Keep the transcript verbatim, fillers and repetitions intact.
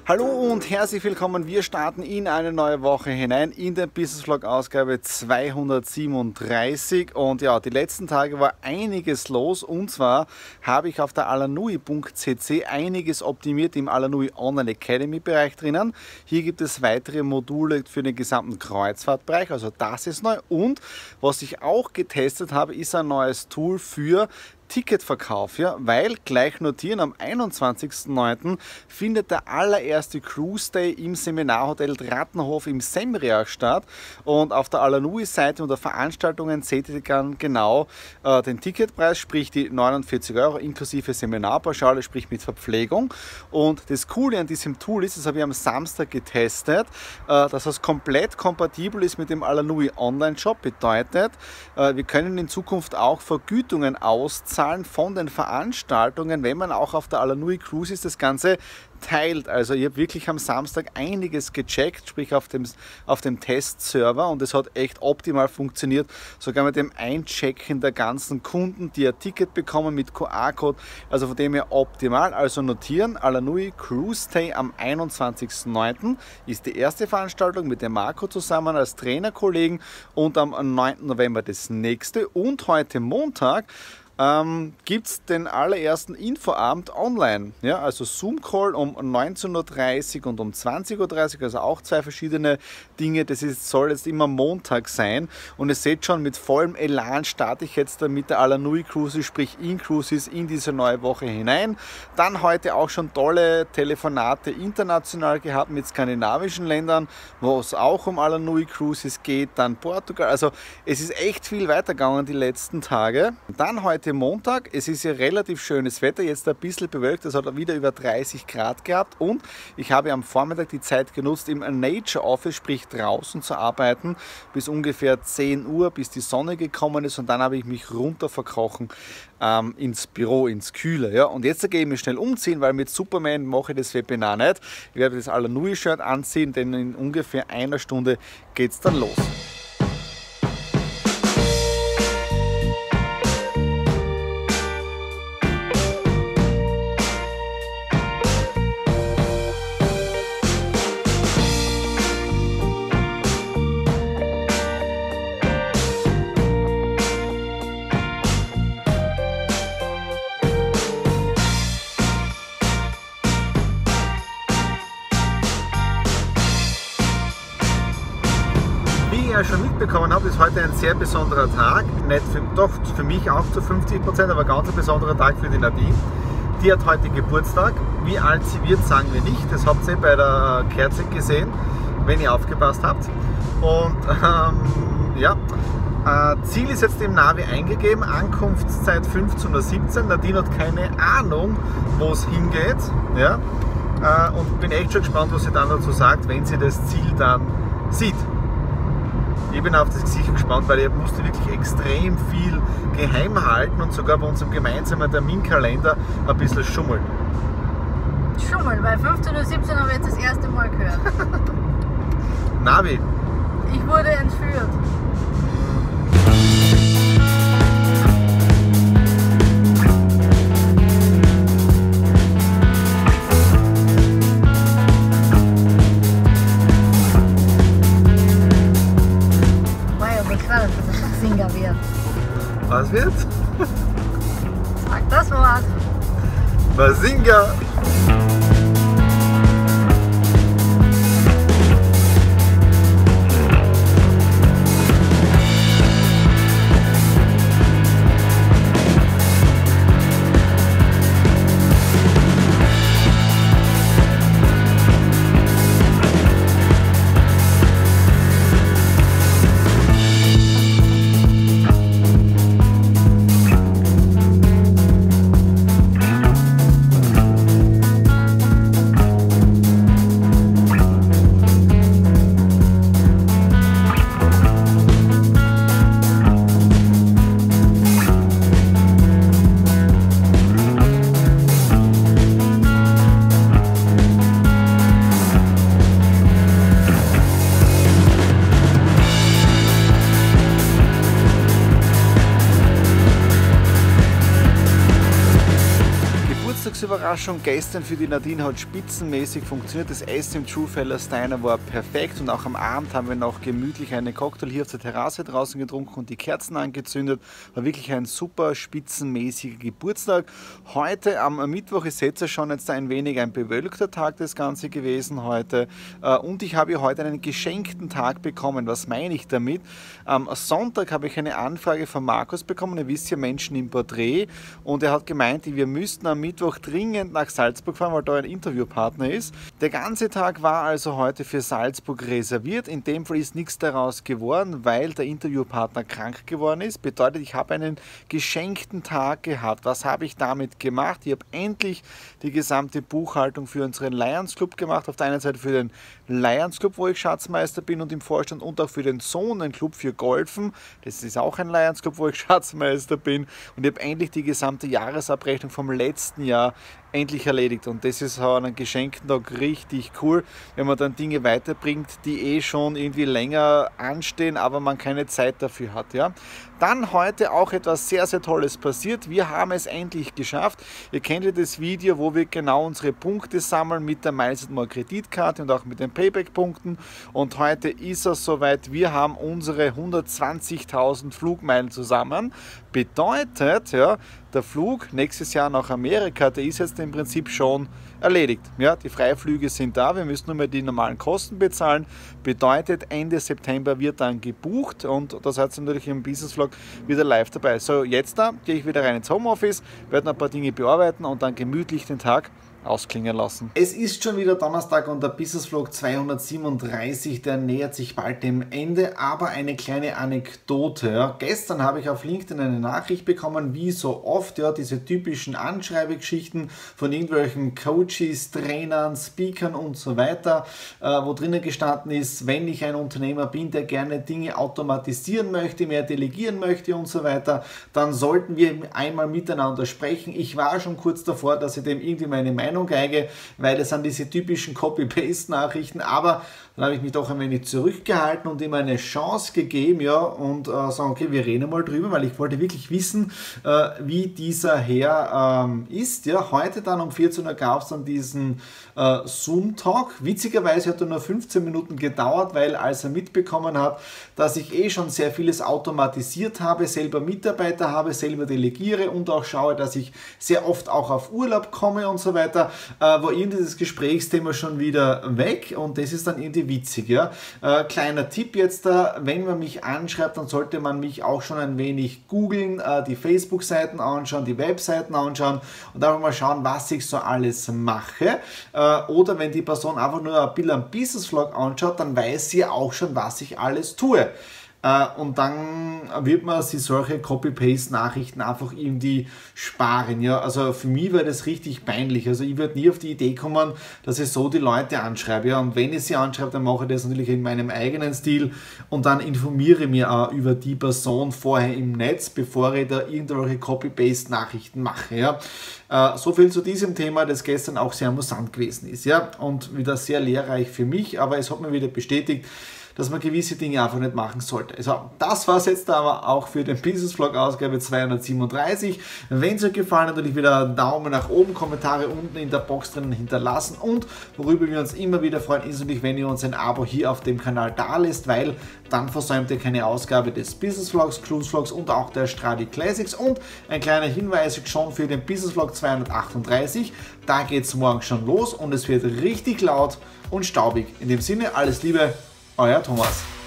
Hallo und herzlich willkommen. Wir starten in eine neue Woche hinein in der Business Vlog Ausgabe zweihundertsiebenunddreißig. Und ja, die letzten Tage war einiges los, und zwar habe ich auf der alanui punkt c c einiges optimiert im Alanui Online Academy Bereich drinnen. Hier gibt es weitere Module für den gesamten Kreuzfahrtbereich, also das ist neu. Und was ich auch getestet habe, ist ein neues Tool für Ticketverkauf, ja, weil gleich notieren, am einundzwanzigsten neunten findet der allererste Cruise Day im Seminarhotel Drattenhof im Semriach statt, und auf der Alanui-Seite unter Veranstaltungen seht ihr dann genau äh, den Ticketpreis, sprich die neunundvierzig Euro inklusive Seminarpauschale, sprich mit Verpflegung. Und das Coole an diesem Tool ist, das habe ich am Samstag getestet, äh, dass es komplett kompatibel ist mit dem Alanui Online-Shop, bedeutet, äh, wir können in Zukunft auch Vergütungen auszahlen von den Veranstaltungen, wenn man auch auf der Alanui Cruise ist, das Ganze teilt. Also ich habe wirklich am Samstag einiges gecheckt, sprich auf dem, auf dem Testserver, und es hat echt optimal funktioniert, sogar mit dem Einchecken der ganzen Kunden, die ein Ticket bekommen mit Q R-Code, also von dem her optimal. Also notieren, Alanui Cruise Day am einundzwanzigsten neunten ist die erste Veranstaltung mit dem Marco zusammen als Trainerkollegen, und am neunten November das nächste, und heute Montag Ähm, gibt es den allerersten Infoabend online, ja, also Zoom-Call um neunzehn Uhr dreißig und um zwanzig Uhr dreißig, also auch zwei verschiedene Dinge. Das ist, soll jetzt immer Montag sein, und ihr seht schon, mit vollem Elan starte ich jetzt mit der Alanui Cruises, sprich In-Cruises, in diese neue Woche hinein. Dann heute auch schon tolle Telefonate international gehabt mit skandinavischen Ländern, wo es auch um Alanui Cruises geht, dann Portugal, also es ist echt viel weitergegangen die letzten Tage. Dann heute Montag, es ist ja relativ schönes Wetter, jetzt ein bisschen bewölkt, es hat wieder über dreißig Grad gehabt, und ich habe am Vormittag die Zeit genutzt, im Nature Office, sprich draußen zu arbeiten, bis ungefähr zehn Uhr, bis die Sonne gekommen ist, und dann habe ich mich runter verkrochen ähm, ins Büro, ins Kühle. Ja. Und jetzt gehe ich mich schnell umziehen, weil mit Superman mache ich das Webinar nicht. Ich werde das Alanui-Shirt anziehen, denn in ungefähr einer Stunde geht es dann los. Schon mitbekommen habe, ist heute ein sehr besonderer Tag, nicht für, doch für mich auch zu fünfzig Prozent, aber ganz ein besonderer Tag für die Nadine. Die hat heute Geburtstag. Wie alt sie wird, sagen wir nicht, das habt ihr bei der Kerze gesehen, wenn ihr aufgepasst habt. Und ähm, ja, äh, Ziel ist jetzt im Navi eingegeben, Ankunftszeit fünfzehn Uhr siebzehn. Nadine hat keine Ahnung, wo es hingeht, ja, äh, und bin echt schon gespannt, was sie dann dazu sagt, wenn sie das Ziel dann sieht. Ich bin auf das Gesicht gespannt, weil ich musste wirklich extrem viel geheim halten und sogar bei unserem gemeinsamen Terminkalender ein bisschen schummeln. Schummeln, weil fünfzehn Uhr siebzehn habe ich jetzt das erste Mal gehört. Navi. Ich wurde entführt. Wird. Was wird? Sag das Wort. Bazinga! Überraschung gestern für die Nadine hat spitzenmäßig funktioniert. Das Essen im Truefellas Diner war perfekt und auch am Abend haben wir noch gemütlich einen Cocktail hier auf der Terrasse draußen getrunken und die Kerzen angezündet. War wirklich ein super spitzenmäßiger Geburtstag. Heute am Mittwoch ist jetzt schon jetzt ein wenig ein bewölkter Tag das Ganze gewesen heute und ich habe heute einen geschenkten Tag bekommen. Was meine ich damit? Am Sonntag habe ich eine Anfrage von Markus bekommen. Ihr wisst ja, Menschen im Porträt, und er hat gemeint, wir müssten am Mittwoch dringend nach Salzburg fahren, weil da ein Interviewpartner ist. Der ganze Tag war also heute für Salzburg reserviert. In dem Fall ist nichts daraus geworden, weil der Interviewpartner krank geworden ist. Bedeutet, ich habe einen geschenkten Tag gehabt. Was habe ich damit gemacht? Ich habe endlich die gesamte Buchhaltung für unseren Lions Club gemacht. Auf der einen Seite für den Lions Club, wo ich Schatzmeister bin und im Vorstand, und auch für den Sohnenclub für Golfen. Das ist auch ein Lions Club, wo ich Schatzmeister bin, und ich habe endlich die gesamte Jahresabrechnung vom letzten Jahr endlich erledigt, und das ist an einem geschenkten Tag richtig cool, wenn man dann Dinge weiterbringt, die eh schon irgendwie länger anstehen, aber man keine Zeit dafür hat. Ja? Dann heute auch etwas sehr, sehr Tolles passiert. Wir haben es endlich geschafft. Ihr kennt ja das Video, wo wir genau unsere Punkte sammeln mit der Miles and More Kreditkarte und auch mit den Payback-Punkten, und heute ist es soweit. Wir haben unsere hundertzwanzigtausend Flugmeilen zusammen. Bedeutet, ja, der Flug nächstes Jahr nach Amerika, der ist jetzt im Prinzip schon erledigt. Ja, die Freiflüge sind da, wir müssen nur mehr die normalen Kosten bezahlen. Bedeutet, Ende September wird dann gebucht, und da seid ihr natürlich im Business Vlog wieder live dabei. So, jetzt da gehe ich wieder rein ins Homeoffice, werde noch ein paar Dinge bearbeiten und dann gemütlich den Tag ausklingen lassen. Es ist schon wieder Donnerstag und der Business Vlog zweihundertsiebenunddreißig, der nähert sich bald dem Ende, aber eine kleine Anekdote. Ja. Gestern habe ich auf LinkedIn eine Nachricht bekommen, wie so oft, ja, diese typischen Anschreibegeschichten von irgendwelchen Coaches, Trainern, Speakern und so weiter, äh, wo drinnen gestanden ist, wenn ich ein Unternehmer bin, der gerne Dinge automatisieren möchte, mehr delegieren möchte und so weiter, dann sollten wir einmal miteinander sprechen. Ich war schon kurz davor, dass ich dem irgendwie meine Meinung geige, weil es sind diese typischen Copy-Paste-Nachrichten, aber dann habe ich mich doch ein wenig zurückgehalten und ihm eine Chance gegeben, ja, und äh, sagen, okay, wir reden mal drüber, weil ich wollte wirklich wissen, äh, wie dieser Herr ähm, ist. Ja, heute dann um vierzehn Uhr gab es dann diesen äh, Zoom-Talk. Witzigerweise hat er nur fünfzehn Minuten gedauert, weil als er mitbekommen hat, dass ich eh schon sehr vieles automatisiert habe, selber Mitarbeiter habe, selber delegiere und auch schaue, dass ich sehr oft auch auf Urlaub komme und so weiter, äh, war irgendwie das Gesprächsthema schon wieder weg, und das ist dann irgendwie witzig. Ja? Äh, kleiner Tipp jetzt da, wenn man mich anschreibt, dann sollte man mich auch schon ein wenig googeln, äh, die Facebook-Seiten anschauen, die Webseiten anschauen und einfach mal schauen, was ich so alles mache. Äh, oder wenn die Person einfach nur ein Bild am Business Vlog anschaut, dann weiß sie auch schon, was ich alles tue. Uh, und dann wird man sich solche Copy-Paste-Nachrichten einfach irgendwie sparen. Ja? Also für mich wäre das richtig peinlich. Also ich würde nie auf die Idee kommen, dass ich so die Leute anschreibe. Ja? Und wenn ich sie anschreibe, dann mache ich das natürlich in meinem eigenen Stil und dann informiere ich mich auch über die Person vorher im Netz, bevor ich da irgendwelche Copy-Paste-Nachrichten mache. Ja? Uh, so viel zu diesem Thema, das gestern auch sehr amüsant gewesen ist. Ja? Und wieder sehr lehrreich für mich, aber es hat mir wieder bestätigt, dass man gewisse Dinge einfach nicht machen sollte. Also das war es jetzt aber auch für den Business Vlog Ausgabe zweihundertsiebenunddreißig. Wenn es euch gefallen hat, natürlich wieder einen Daumen nach oben, Kommentare unten in der Box drinnen hinterlassen, und worüber wir uns immer wieder freuen, ist natürlich, wenn ihr uns ein Abo hier auf dem Kanal da lässt, weil dann versäumt ihr keine Ausgabe des Business Vlogs, Cruise Vlogs und auch der Stradi Classics. Und ein kleiner Hinweis jetzt schon für den Business Vlog zweihundertachtunddreißig, da geht es morgen schon los und es wird richtig laut und staubig. In dem Sinne, alles Liebe, euer Thomas.